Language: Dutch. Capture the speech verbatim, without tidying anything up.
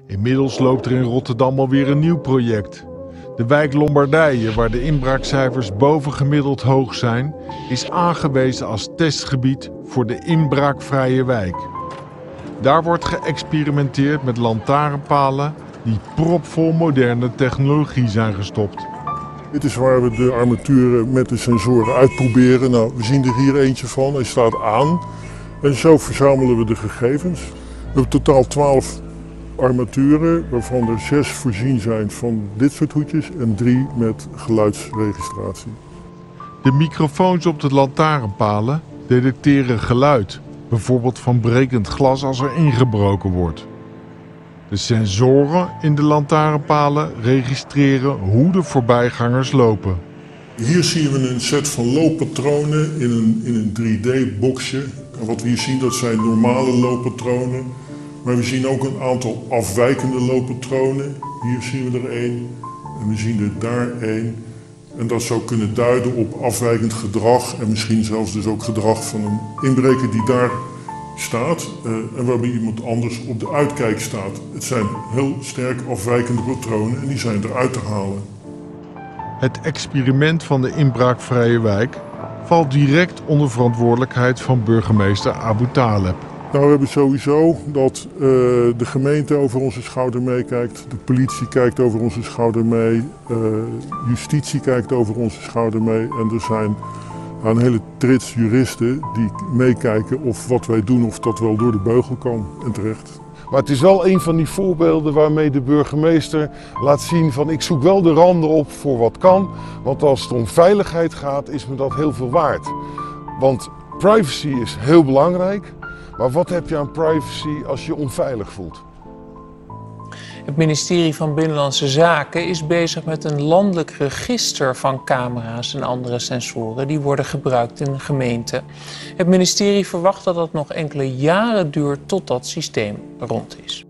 Inmiddels loopt er in Rotterdam alweer een nieuw project. De wijk Lombardije, waar de inbraakcijfers bovengemiddeld hoog zijn, is aangewezen als testgebied voor de inbraakvrije wijk. Daar wordt geëxperimenteerd met lantaarnpalen die propvol moderne technologie zijn gestopt. Dit is waar we de armaturen met de sensoren uitproberen. Nou, we zien er hier eentje van, hij staat aan. En zo verzamelen we de gegevens. We hebben totaal twaalf armaturen, waarvan er zes voorzien zijn van dit soort hoedjes en drie met geluidsregistratie. De microfoons op de lantaarnpalen detecteren geluid, bijvoorbeeld van brekend glas als er ingebroken wordt. De sensoren in de lantaarnpalen registreren hoe de voorbijgangers lopen. Hier zien we een set van looppatronen in een, in een drie D boxje. En wat we hier zien, dat zijn normale looppatronen. Maar we zien ook een aantal afwijkende looppatronen. Hier zien we er één en we zien er daar één. En dat zou kunnen duiden op afwijkend gedrag en misschien zelfs dus ook gedrag van een inbreker die daar staat uh, en waarbij iemand anders op de uitkijk staat. Het zijn heel sterk afwijkende patronen en die zijn eruit te halen. Het experiment van de inbraakvrije wijk valt direct onder verantwoordelijkheid van burgemeester Abu Taleb. Nou, we hebben sowieso dat uh, de gemeente over onze schouder meekijkt, de politie kijkt over onze schouder mee, uh, justitie kijkt over onze schouder mee en er zijn een hele trits juristen die meekijken of wat wij doen of dat wel door de beugel kan en terecht. Maar het is wel een van die voorbeelden waarmee de burgemeester laat zien van ik zoek wel de randen op voor wat kan, want als het om veiligheid gaat is me dat heel veel waard. Want privacy is heel belangrijk. Maar wat heb je aan privacy als je je onveilig voelt? Het ministerie van Binnenlandse Zaken is bezig met een landelijk register van camera's en andere sensoren die worden gebruikt in de gemeente. Het ministerie verwacht dat het nog enkele jaren duurt tot dat systeem rond is.